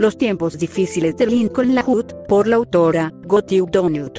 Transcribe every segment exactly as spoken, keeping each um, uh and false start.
Los tiempos difíciles de Lincoln LaHood, por la autora Gertrude Donut.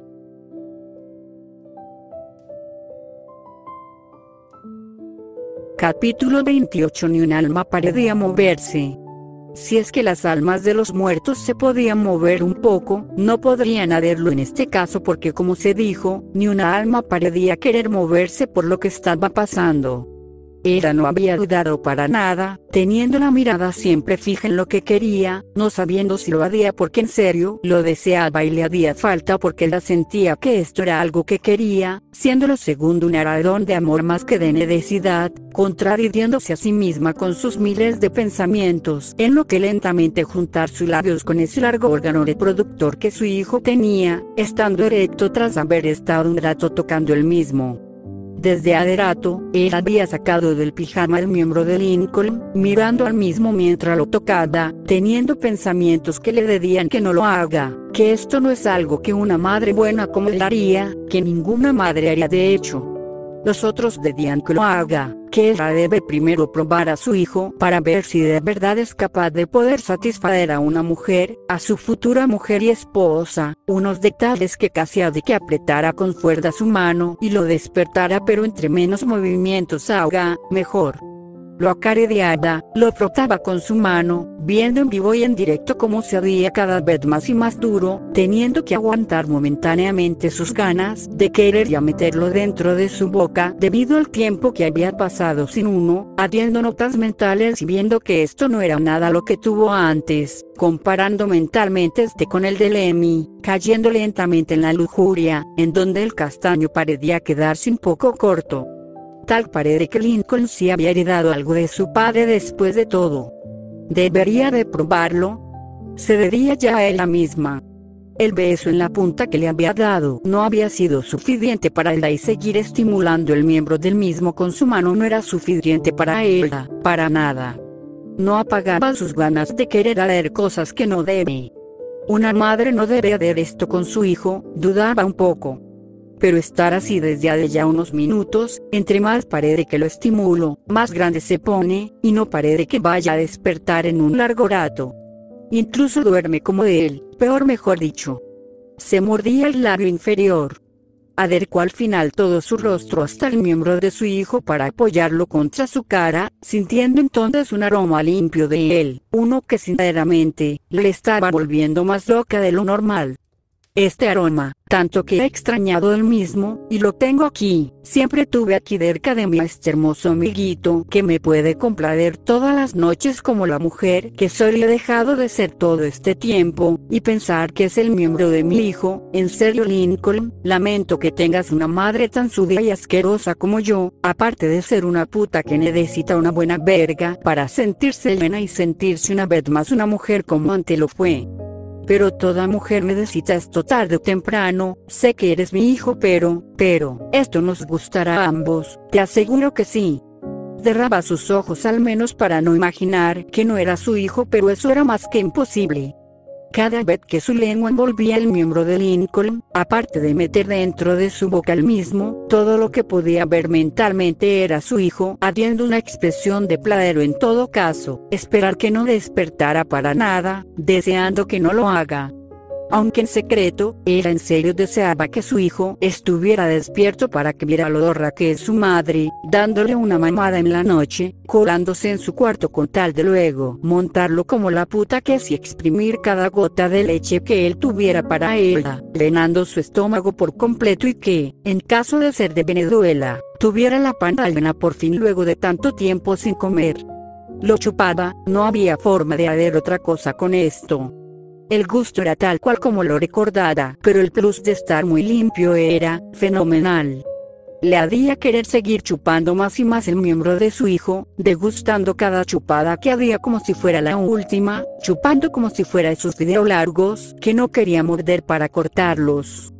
Capítulo veintiocho. Ni un alma parecía moverse. Si es que las almas de los muertos se podían mover un poco, no podrían hacerlo en este caso porque, como se dijo, ni una alma parecía querer moverse por lo que estaba pasando. Ella no había dudado para nada, teniendo la mirada siempre fija en lo que quería, no sabiendo si lo hacía porque en serio lo deseaba y le hacía falta porque ella sentía que esto era algo que quería, siendo lo segundo un aradón de amor más que de necesidad, contradiciéndose a sí misma con sus miles de pensamientos, en lo que lentamente juntar sus labios con ese largo órgano reproductor que su hijo tenía, estando erecto tras haber estado un rato tocando el mismo. Desde hace rato, él había sacado del pijama el miembro de Lincoln, mirando al mismo mientras lo tocaba, teniendo pensamientos que le decían que no lo haga, que esto no es algo que una madre buena como él haría, que ninguna madre haría de hecho. Los otros decían que lo haga, que ella debe primero probar a su hijo para ver si de verdad es capaz de poder satisfacer a una mujer, a su futura mujer y esposa, unos detalles que casi ha de que apretara con fuerza su mano y lo despertara, pero entre menos movimientos haga, mejor. Lo acariciaba, lo frotaba con su mano, viendo en vivo y en directo cómo se hacía cada vez más y más duro, teniendo que aguantar momentáneamente sus ganas de querer ya meterlo dentro de su boca debido al tiempo que había pasado sin uno, haciendo notas mentales y viendo que esto no era nada lo que tuvo antes, comparando mentalmente este con el de Lemmy, cayendo lentamente en la lujuria, en donde el castaño parecía quedarse un poco corto. Tal parece que Lincoln sí había heredado algo de su padre después de todo. ¿Debería de probarlo? Se diría ya a ella misma. El beso en la punta que le había dado no había sido suficiente para ella y seguir estimulando el miembro del mismo con su mano no era suficiente para ella, para nada. No apagaba sus ganas de querer hacer cosas que no debe. Una madre no debe hacer esto con su hijo, dudaba un poco. Pero estar así desde hace ya unos minutos, entre más parece que lo estimulo, más grande se pone, y no parece que vaya a despertar en un largo rato. Incluso duerme como él, peor mejor dicho. Se mordía el labio inferior. Acercó al final todo su rostro hasta el miembro de su hijo para apoyarlo contra su cara, sintiendo entonces un aroma limpio de él, uno que sinceramente, le estaba volviendo más loca de lo normal. Este aroma, tanto que he extrañado el mismo, y lo tengo aquí, siempre tuve aquí cerca de mí a este hermoso amiguito que me puede complacer todas las noches como la mujer que soy y he dejado de ser todo este tiempo, y pensar que es el miembro de mi hijo. En serio, Lincoln, lamento que tengas una madre tan sucia y asquerosa como yo, aparte de ser una puta que necesita una buena verga para sentirse llena y sentirse una vez más una mujer como antes lo fue. Pero toda mujer necesita esto tarde o temprano, sé que eres mi hijo pero, pero, esto nos gustará a ambos, te aseguro que sí. Cerraba sus ojos al menos para no imaginar que no era su hijo, pero eso era más que imposible. Cada vez que su lengua envolvía el miembro de Lincoln, aparte de meter dentro de su boca el mismo, todo lo que podía ver mentalmente era su hijo haciendo una expresión de placer o en todo caso, esperar que no despertara para nada, deseando que no lo haga. Aunque en secreto, ella en serio deseaba que su hijo estuviera despierto para que viera lo horra que es su madre, dándole una mamada en la noche, colándose en su cuarto con tal de luego montarlo como la puta que es y exprimir cada gota de leche que él tuviera para ella, llenando su estómago por completo y que, en caso de ser de Venezuela, tuviera la panza llena por fin luego de tanto tiempo sin comer. Lo chupaba, no había forma de hacer otra cosa con esto. El gusto era tal cual como lo recordaba, pero el plus de estar muy limpio era fenomenal. Le hacía querer seguir chupando más y más el miembro de su hijo, degustando cada chupada que hacía como si fuera la última, chupando como si fuera esos fideos largos que no quería morder para cortarlos.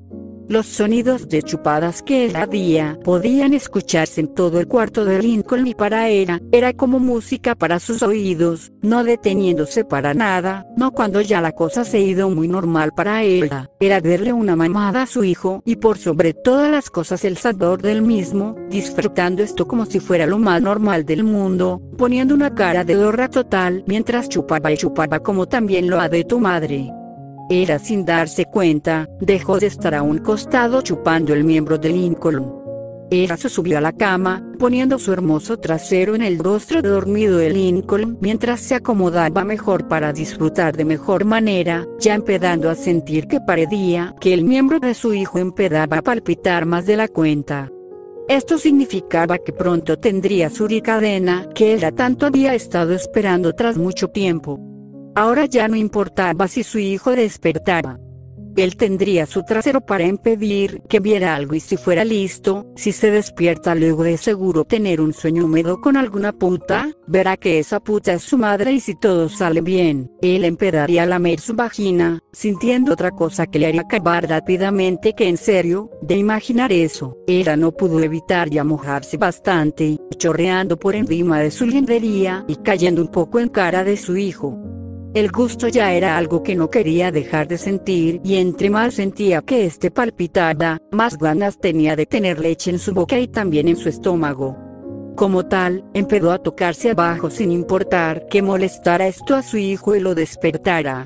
Los sonidos de chupadas que él hacía podían escucharse en todo el cuarto de Lincoln y para ella, era como música para sus oídos, no deteniéndose para nada, no cuando ya la cosa se hizo muy normal para ella, era darle una mamada a su hijo y por sobre todas las cosas el sabor del mismo, disfrutando esto como si fuera lo más normal del mundo, poniendo una cara de dorra total mientras chupaba y chupaba como también lo ha de tu madre. Era sin darse cuenta, dejó de estar a un costado chupando el miembro de Lincoln. Era se subió a la cama, poniendo su hermoso trasero en el rostro dormido de Lincoln mientras se acomodaba mejor para disfrutar de mejor manera, ya empezando a sentir que parecía que el miembro de su hijo empezaba a palpitar más de la cuenta. Esto significaba que pronto tendría su cadena que ella tanto había estado esperando tras mucho tiempo. Ahora ya no importaba si su hijo despertaba. Él tendría su trasero para impedir que viera algo y si fuera listo, si se despierta luego de seguro tener un sueño húmedo con alguna puta, verá que esa puta es su madre y si todo sale bien, él empezaría a lamer su vagina, sintiendo otra cosa que le haría acabar rápidamente que en serio, de imaginar eso, ella no pudo evitar ya mojarse bastante, chorreando por encima de su lingerie y cayendo un poco en cara de su hijo. El gusto ya era algo que no quería dejar de sentir y entre más sentía que este palpitaba, más ganas tenía de tener leche en su boca y también en su estómago. Como tal, empezó a tocarse abajo sin importar que molestara esto a su hijo y lo despertara.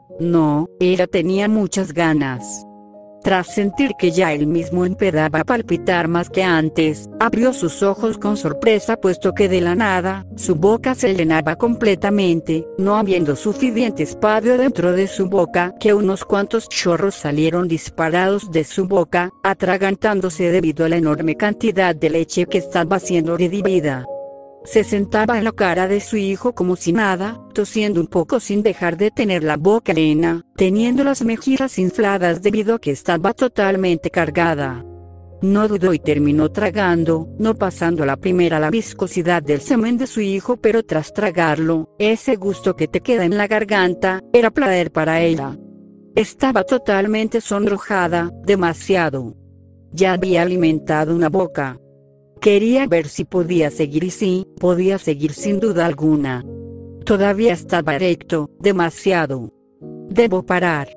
No, ella tenía muchas ganas. Tras sentir que ya él mismo empezaba a palpitar más que antes, abrió sus ojos con sorpresa puesto que de la nada, su boca se llenaba completamente, no habiendo suficiente espacio dentro de su boca que unos cuantos chorros salieron disparados de su boca, atragantándose debido a la enorme cantidad de leche que estaba siendo redimida. Se sentaba en la cara de su hijo como si nada, tosiendo un poco sin dejar de tener la boca llena, teniendo las mejillas infladas debido a que estaba totalmente cargada. No dudó y terminó tragando, no pasando a la primera la viscosidad del semen de su hijo, pero tras tragarlo, ese gusto que te queda en la garganta, era placer para ella. Estaba totalmente sonrojada, demasiado. Ya había alimentado una boca. Quería ver si podía seguir y sí, podía seguir sin duda alguna. Todavía estaba erecto, demasiado. Debo parar.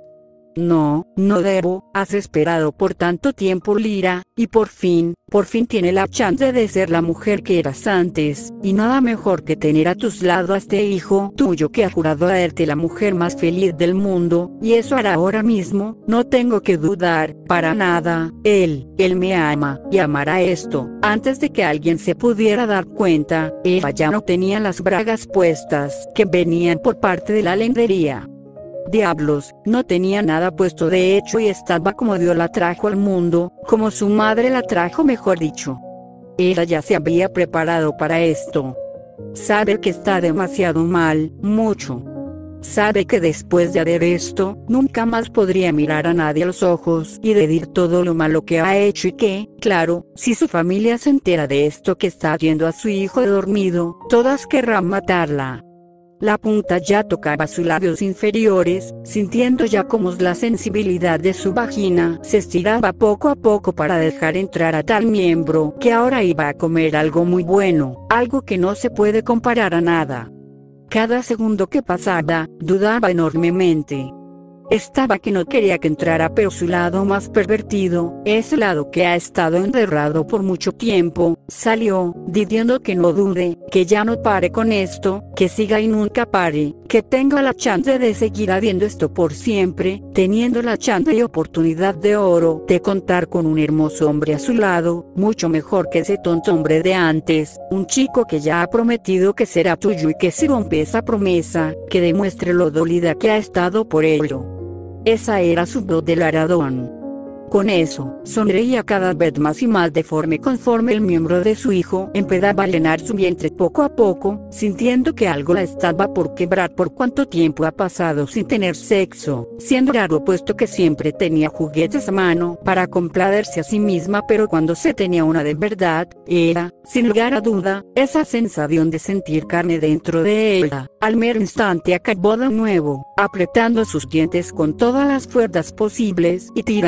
No, no debo, has esperado por tanto tiempo Lyra, y por fin, por fin tiene la chance de ser la mujer que eras antes, y nada mejor que tener a tus lados a este hijo tuyo que ha jurado hacerte la mujer más feliz del mundo, y eso hará ahora mismo, no tengo que dudar, para nada, él, él me ama, y amará esto. Antes de que alguien se pudiera dar cuenta, ella ya no tenía las bragas puestas, que venían por parte de la lencería. Diablos, no tenía nada puesto de hecho y estaba como Dios la trajo al mundo, como su madre la trajo mejor dicho. Ella ya se había preparado para esto. Sabe que está demasiado mal, mucho. Sabe que después de hacer esto, nunca más podría mirar a nadie a los ojos y decir todo lo malo que ha hecho y que, claro, si su familia se entera de esto que está haciendo a su hijo dormido, todas querrán matarla. La punta ya tocaba sus labios inferiores, sintiendo ya cómo la sensibilidad de su vagina se estiraba poco a poco para dejar entrar a tal miembro que ahora iba a comer algo muy bueno, algo que no se puede comparar a nada. Cada segundo que pasaba, dudaba enormemente. Estaba que no quería que entrara, pero su lado más pervertido, ese lado que ha estado enterrado por mucho tiempo, salió, diciendo que no dude, que ya no pare con esto, que siga y nunca pare, que tenga la chance de seguir haciendo esto por siempre, teniendo la chance y oportunidad de oro de contar con un hermoso hombre a su lado, mucho mejor que ese tonto hombre de antes, un chico que ya ha prometido que será tuyo y que si rompe esa promesa, que demuestre lo dolida que ha estado por ello. Esa era su voz del aradón. Con eso, sonreía cada vez más y más deforme conforme el miembro de su hijo empezaba a llenar su vientre poco a poco, sintiendo que algo la estaba por quebrar por cuánto tiempo ha pasado sin tener sexo, siendo raro puesto que siempre tenía juguetes a mano para complacerse a sí misma, pero cuando se tenía una de verdad, era, sin lugar a duda, esa sensación de sentir carne dentro de ella. Al mero instante acabó de nuevo, apretando sus dientes con todas las fuerzas posibles y tirándose para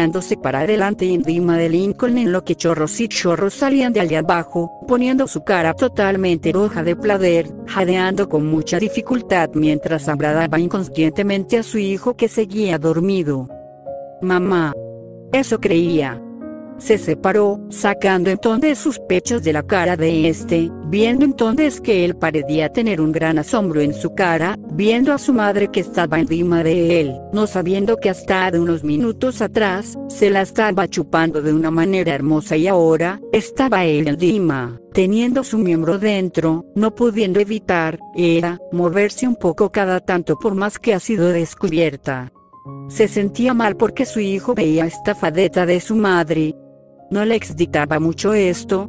para adelante encima de Lincoln en lo que chorros y chorros salían de allá abajo, poniendo su cara totalmente roja de placer, jadeando con mucha dificultad mientras abrazaba inconscientemente a su hijo que seguía dormido. Mamá. Eso creía. Se separó, sacando entonces sus pechos de la cara de este, viendo entonces que él parecía tener un gran asombro en su cara, viendo a su madre que estaba encima de él, no sabiendo que hasta de unos minutos atrás, se la estaba chupando de una manera hermosa y ahora, estaba él encima, teniendo su miembro dentro, no pudiendo evitar, era, moverse un poco cada tanto por más que ha sido descubierta. Se sentía mal porque su hijo veía esta fadeta de su madre. ¿No le excitaba mucho esto?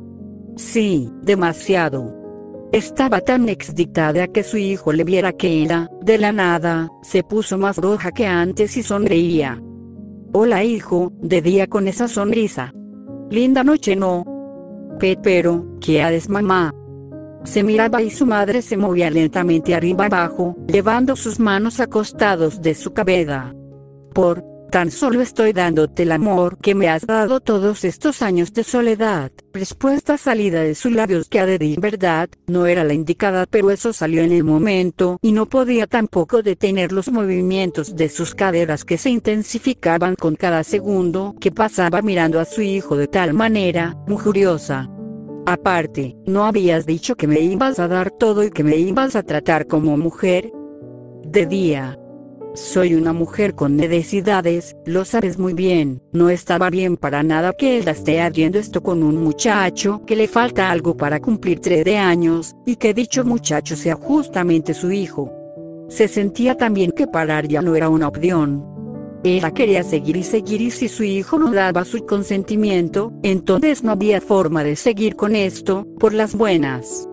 Sí, demasiado. Estaba tan excitada que su hijo le viera que era, de la nada, se puso más roja que antes y sonreía. Hola hijo, de día con esa sonrisa. Linda noche no. Pe pero, ¿qué haces mamá? Se miraba y su madre se movía lentamente arriba abajo, llevando sus manos a costados de su cabeza. Por, tan solo estoy dándote el amor que me has dado todos estos años de soledad. Respuesta salida de sus labios que a de verdad, no era la indicada pero eso salió en el momento y no podía tampoco detener los movimientos de sus caderas que se intensificaban con cada segundo que pasaba mirando a su hijo de tal manera, lujuriosa. Aparte, ¿no habías dicho que me ibas a dar todo y que me ibas a tratar como mujer? De día. Soy una mujer con necesidades, lo sabes muy bien, no estaba bien para nada que él esté haciendo esto con un muchacho que le falta algo para cumplir trece años, y que dicho muchacho sea justamente su hijo. Se sentía también que parar ya no era una opción. Ella quería seguir y seguir y si su hijo no daba su consentimiento, entonces no había forma de seguir con esto, por las buenas.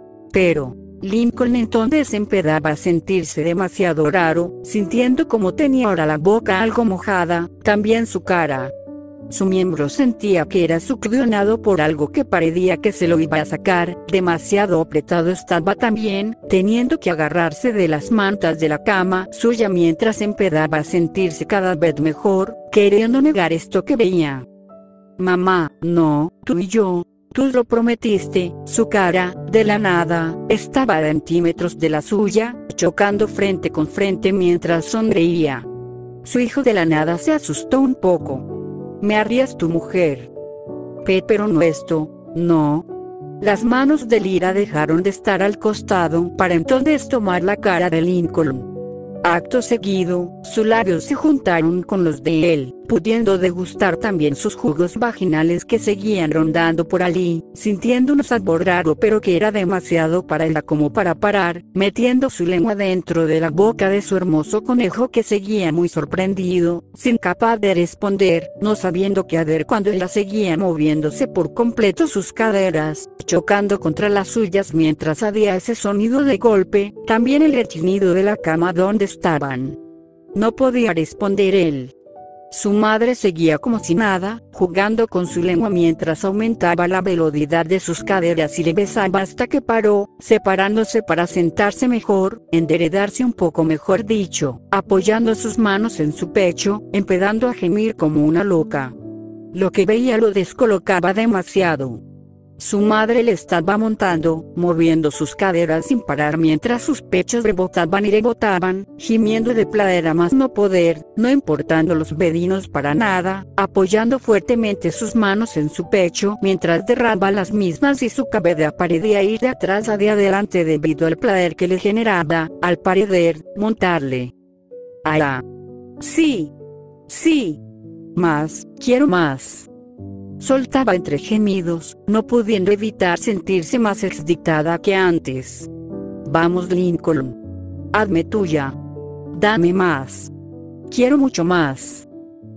Pero Lincoln entonces empezaba a sentirse demasiado raro, sintiendo como tenía ahora la boca algo mojada, también su cara. Su miembro sentía que era succionado por algo que parecía que se lo iba a sacar, demasiado apretado estaba también, teniendo que agarrarse de las mantas de la cama suya mientras empezaba a sentirse cada vez mejor, queriendo negar esto que veía. Mamá, no, tú y yo. Tú lo prometiste. Su cara, de la nada, estaba a centímetros de la suya, chocando frente con frente mientras sonreía. Su hijo de la nada se asustó un poco. Me harías tu mujer. Pe, pero no esto, no. Las manos de Lyra dejaron de estar al costado para entonces tomar la cara de Lincoln. Acto seguido, sus labios se juntaron con los de él, pudiendo degustar también sus jugos vaginales que seguían rondando por allí, sintiendo un sabor raro pero que era demasiado para ella como para parar, metiendo su lengua dentro de la boca de su hermoso conejo que seguía muy sorprendido, sin capaz de responder, no sabiendo qué hacer cuando ella seguía moviéndose por completo sus caderas, chocando contra las suyas mientras había ese sonido de golpe, también el rechinido de la cama donde estaban. No podía responder él. Su madre seguía como si nada, jugando con su lengua mientras aumentaba la velocidad de sus caderas y le besaba hasta que paró, separándose para sentarse mejor, enderedarse un poco mejor dicho, apoyando sus manos en su pecho, empezando a gemir como una loca. Lo que veía lo descolocaba demasiado. Su madre le estaba montando, moviendo sus caderas sin parar mientras sus pechos rebotaban y rebotaban, gimiendo de placer a más no poder, no importando los vecinos para nada, apoyando fuertemente sus manos en su pecho mientras derraba las mismas y su cabeza parecía ir de atrás a de adelante debido al placer que le generaba, al parecer, montarle. ¡Ah! Sí. Sí. Más, quiero más. Soltaba entre gemidos, no pudiendo evitar sentirse más excitada que antes. Vamos Lincoln. Hazme tuya. Dame más. Quiero mucho más.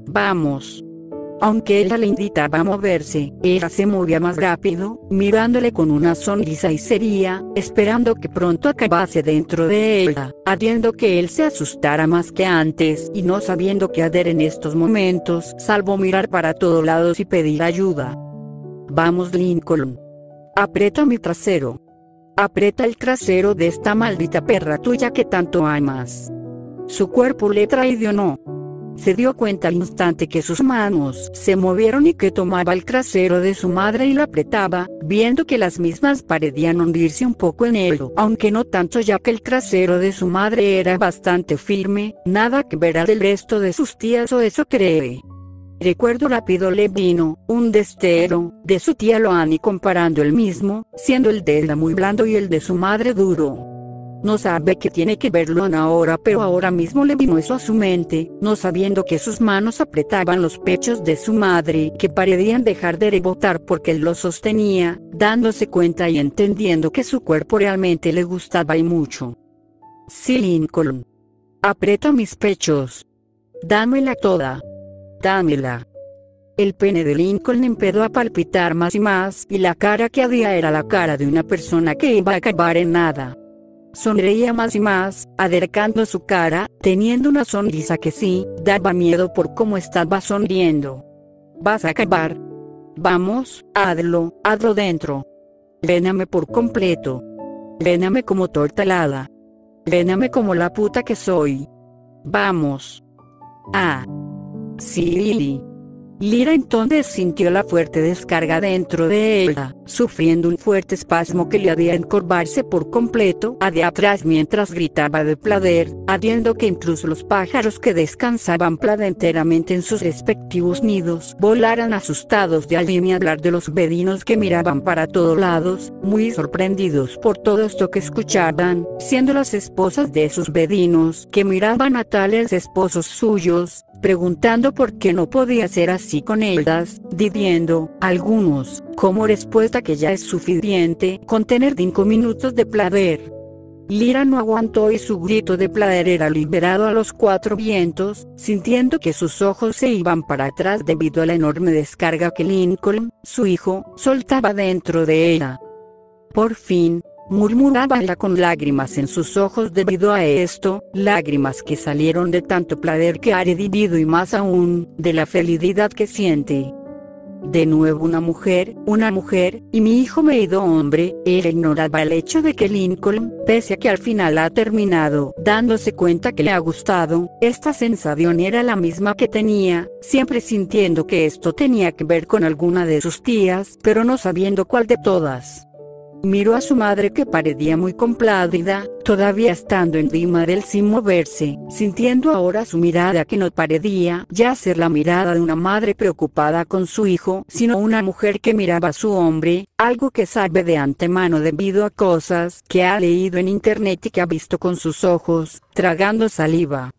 Vamos. Aunque ella le invitaba a moverse, ella se movía más rápido, mirándole con una sonrisa y seria, esperando que pronto acabase dentro de ella, haciendo que él se asustara más que antes y no sabiendo qué hacer en estos momentos, salvo mirar para todos lados y pedir ayuda. Vamos Lincoln. Aprieta mi trasero. Aprieta el trasero de esta maldita perra tuya que tanto amas. Su cuerpo le traicionó. Se dio cuenta al instante que sus manos se movieron y que tomaba el trasero de su madre y lo apretaba, viendo que las mismas parecían hundirse un poco en él, aunque no tanto ya que el trasero de su madre era bastante firme, nada que ver al del resto de sus tías o eso cree. Recuerdo rápido le vino un destello de su tía Loani comparando el mismo, siendo el de ella muy blando y el de su madre duro. No sabe qué tiene que verlo ahora, pero ahora mismo le vino eso a su mente, no sabiendo que sus manos apretaban los pechos de su madre, que parecían dejar de rebotar porque él los sostenía, dándose cuenta y entendiendo que su cuerpo realmente le gustaba y mucho. Sí, Lincoln. Aprieta mis pechos. Dámela toda. Dámela. El pene de Lincoln empezó a palpitar más y más, y la cara que había era la cara de una persona que iba a acabar en nada. Sonreía más y más, acercando su cara, teniendo una sonrisa que sí, daba miedo por cómo estaba sonriendo. ¿Vas a acabar? Vamos, hazlo, hazlo dentro. Léname por completo. Léname como torta helada. Léname como la puta que soy. Vamos. Ah. Sí, Lily. Lyra entonces sintió la fuerte descarga dentro de ella, sufriendo un fuerte espasmo que le hacía encorvarse por completo hacia atrás mientras gritaba de placer, haciendo que incluso los pájaros que descansaban placenteramente en sus respectivos nidos volaran asustados de al hablar de los vecinos que miraban para todos lados, muy sorprendidos por todo esto que escuchaban, siendo las esposas de sus vecinos que miraban a tales esposos suyos, preguntando por qué no podía ser así con ellas, diciendo, algunos, como respuesta que ya es suficiente con tener cinco minutos de placer. Lyra no aguantó y su grito de placer era liberado a los cuatro vientos, sintiendo que sus ojos se iban para atrás debido a la enorme descarga que Lincoln, su hijo, soltaba dentro de ella. Por fin, murmuraba ella con lágrimas en sus ojos debido a esto, lágrimas que salieron de tanto placer que ha recibido y más aún, de la felicidad que siente. De nuevo una mujer, una mujer, y mi hijo me ha ido hombre. Ella ignoraba el hecho de que Lincoln, pese a que al final ha terminado dándose cuenta que le ha gustado, esta sensación era la misma que tenía, siempre sintiendo que esto tenía que ver con alguna de sus tías, pero no sabiendo cuál de todas. Miró a su madre que parecía muy complacida, todavía estando encima de él sin moverse, sintiendo ahora su mirada que no parecía ya ser la mirada de una madre preocupada con su hijo, sino una mujer que miraba a su hombre, algo que sabe de antemano debido a cosas que ha leído en internet y que ha visto con sus ojos, tragando saliva.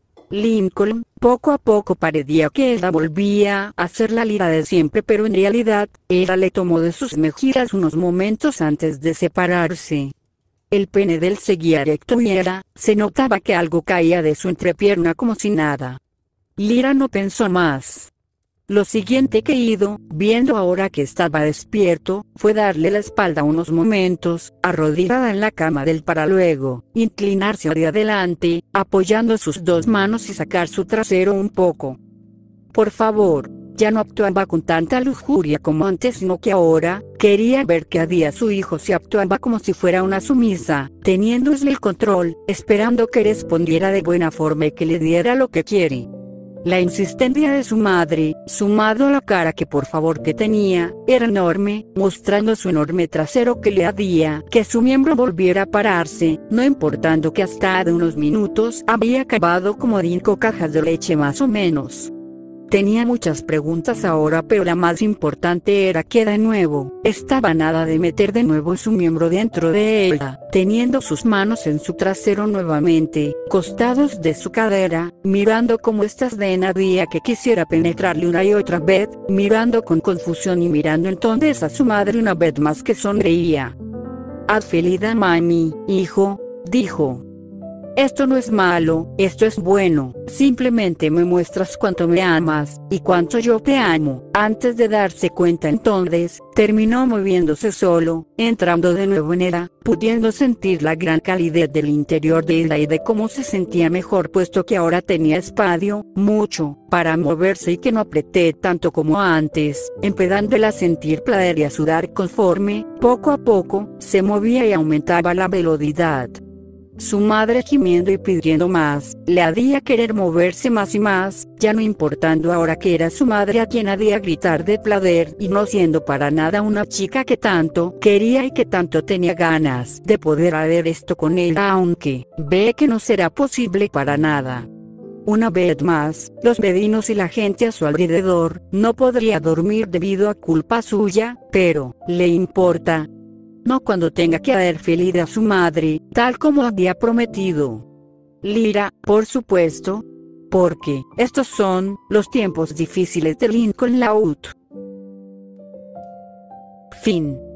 Lincoln, poco a poco parecía que ella volvía a ser la Lyra de siempre, pero en realidad, ella le tomó de sus mejillas unos momentos antes de separarse. El pene de él seguía recto y era, se notaba que algo caía de su entrepierna como si nada. Lyra no pensó más. Lo siguiente que hizo, viendo ahora que estaba despierto, fue darle la espalda unos momentos, arrodillada en la cama del para luego, inclinarse hacia adelante, apoyando sus dos manos y sacar su trasero un poco. Por favor, ya no actuaba con tanta lujuria como antes, sino que ahora, quería ver qué hacía su hijo si actuaba como si fuera una sumisa, teniéndole el control, esperando que respondiera de buena forma y que le diera lo que quiere. La insistencia de su madre, sumado a la cara que por favor que tenía, era enorme, mostrando su enorme trasero que le hacía que su miembro volviera a pararse, no importando que hasta de unos minutos había acabado como cinco cajas de leche más o menos. Tenía muchas preguntas ahora, pero la más importante era que de nuevo, estaba nada de meter de nuevo su miembro dentro de ella, teniendo sus manos en su trasero nuevamente, costados de su cadera, mirando como estas de nadie que quisiera penetrarle una y otra vez, mirando con confusión y mirando entonces a su madre una vez más que sonreía. Haz feliz a mami, hijo, dijo. Esto no es malo, esto es bueno, simplemente me muestras cuánto me amas, y cuánto yo te amo. Antes de darse cuenta entonces, terminó moviéndose solo, entrando de nuevo en ella, pudiendo sentir la gran calidez del interior de ella y de cómo se sentía mejor puesto que ahora tenía espacio, mucho, para moverse y que no apreté tanto como antes, empezándola a sentir placer y a sudar conforme, poco a poco, se movía y aumentaba la velocidad. Su madre gimiendo y pidiendo más, le hacía querer moverse más y más, ya no importando ahora que era su madre a quien hacía gritar de placer y no siendo para nada una chica que tanto quería y que tanto tenía ganas de poder hacer esto con él, aunque ve que no será posible para nada. Una vez más, los vecinos y la gente a su alrededor, no podría dormir debido a culpa suya, pero, ¿le importa? No cuando tenga que hacer feliz a su madre, tal como había prometido. Lyra, por supuesto. Porque, estos son, los tiempos difíciles de Lincoln Loud. Fin.